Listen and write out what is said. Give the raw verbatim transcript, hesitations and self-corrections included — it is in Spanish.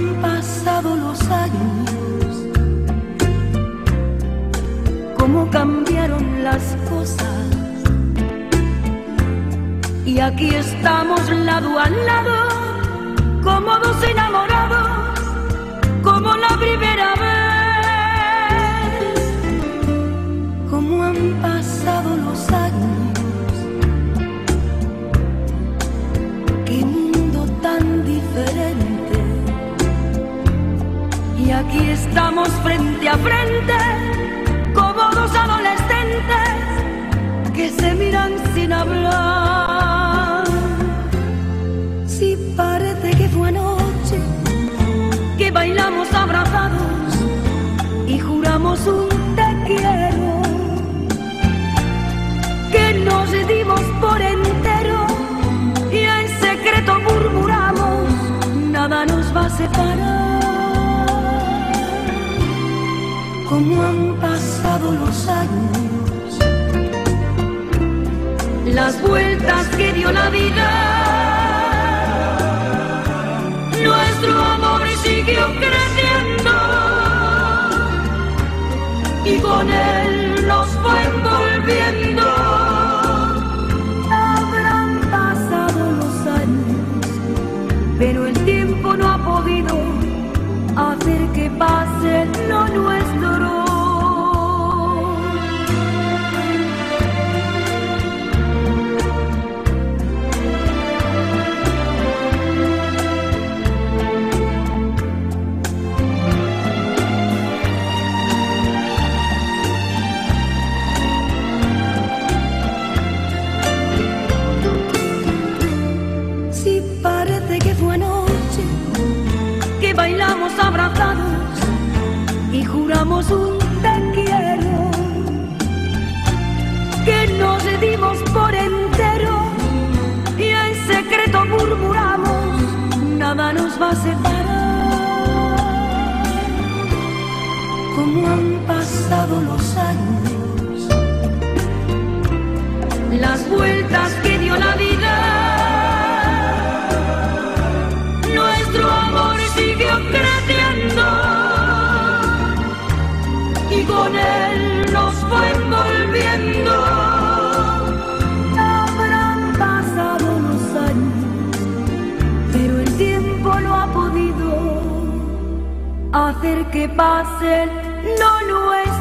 han pasado los años, cómo cambiaron las cosas, y aquí estamos lado a lado, como dos enamorados, como la primera vez. Cómo han pasado los años, qué mundo tan diferente, y aquí estamos frente a frente, como dos adolescentes que se miran sin hablar. Si parece que fue anoche que bailamos abrazados y juramos un te quiero, que nos dimos por entero y en secreto murmuramos, nada nos va a separar. Cómo han pasado los años, las vueltas que dio la vida, nuestro amor siguió creciendo y con él nos fue envolviendo. Habrán pasado los años, pero el tiempo no ha podido hacer que pase lo nuestro. Bailamos abrazados y juramos un te quiero, que nos dimos por entero y en secreto murmuramos, nada nos va a separar. Cómo han pasado los años, las vueltas que dio la vida, nuestro amor siguió creciendo y con él nos fue envolviendo. Habrán pasado los años, pero el tiempo no ha podido hacer que pase lo nuestro.